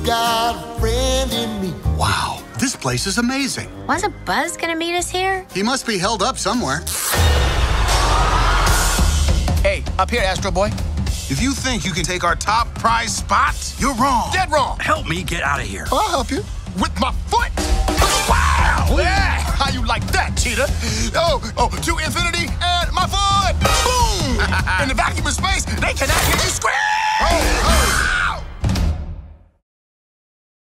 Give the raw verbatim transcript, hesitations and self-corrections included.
got a friend in me. Wow, this place is amazing. Wasn't Buzz gonna meet us here? He must be held up somewhere. Hey, up here, Astro Boy. If you think you can take our top prize spot, you're wrong. Dead wrong. Help me get out of here. I'll help you. With my foot. Wow! Yeah! How you like that, cheetah? Oh, oh, to infinity and